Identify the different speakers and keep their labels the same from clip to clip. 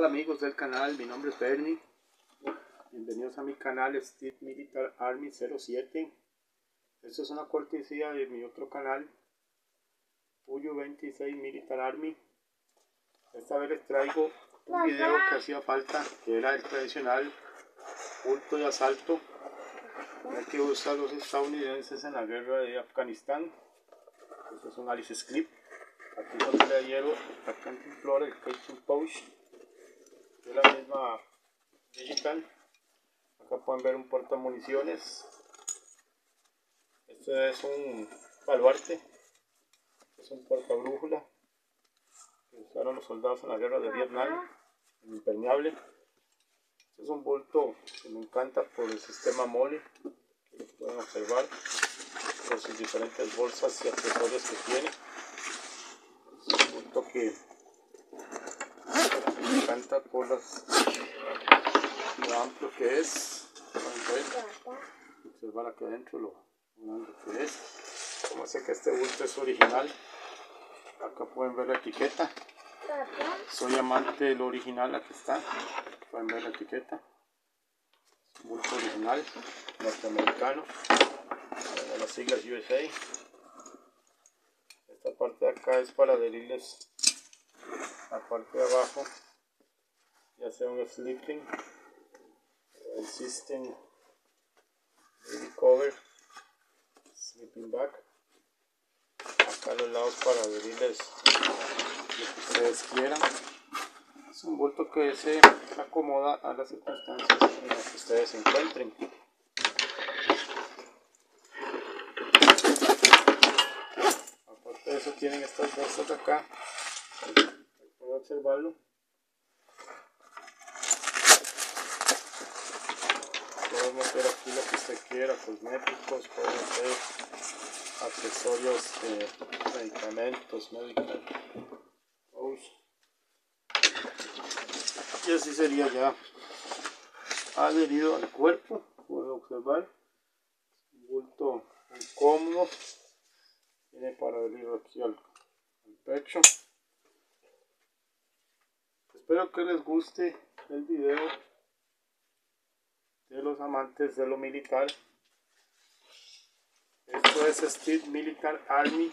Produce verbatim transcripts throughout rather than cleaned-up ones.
Speaker 1: Hola amigos del canal, mi nombre es Bernie. Bienvenidos a mi canal Steve Militar Army cero siete. Esto es una cortesía de mi otro canal, Puyo veintiséis Militar Army. Esta vez les traigo un video que hacía falta, que era el tradicional bulto de asalto que usan los estadounidenses en la guerra de Afganistán. Este es un Alice Clip. Aquí donde le adhiero la cantimplora, el casing pouch de la misma digital. Acá pueden ver un portamuniciones. Este es un baluarte, es un portabrújula que usaron los soldados en la guerra de Vietnam, impermeable. Este es un bulto que me encanta por el sistema mole, que lo pueden observar por sus diferentes bolsas y accesorios que tiene. Es un bulto que me encanta por las, lo amplio que es. Pueden observar aquí adentro lo grande que es. Como sé que este bulto es original, acá pueden ver la etiqueta. Soy amante del original, aquí está. Pueden ver la etiqueta. Es un bulto original norteamericano. Tengo las siglas U S A. Esta parte de acá es para adherirles la parte de abajo, ya sea un sleeping, el system baby cover, sleeping bag. Acá a los lados para adherirles lo que ustedes quieran. Es un bulto que se acomoda a las circunstancias en las que ustedes se encuentren. Aparte de eso, tienen estas bolsas de acá, pueden observarlo. Pueden meter aquí lo que usted quiera, cosméticos, pueden meter accesorios de medicamentos, medical pouch. Y así sería ya adherido al cuerpo. Pueden observar un bulto muy cómodo, tiene para adherirlo aquí al, al pecho. Espero que les guste el video de los amantes de lo militar. Esto es Steve Militar Army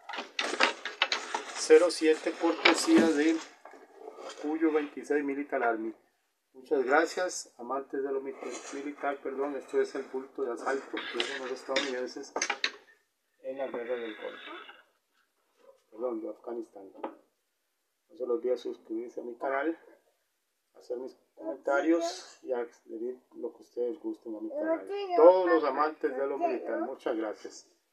Speaker 1: cero siete, cortesía de Puyo veintiséis Militar Army. Muchas gracias, amantes de lo militar, perdón. Esto es el bulto de asalto que usan los estadounidenses en la guerra del Golfo, perdón, de Afganistán. No se les olvide suscribirse a mi canal, hacer mis comentarios y adherir lo que ustedes gusten a mi canal. Todos los amantes de lo militar, muchas gracias.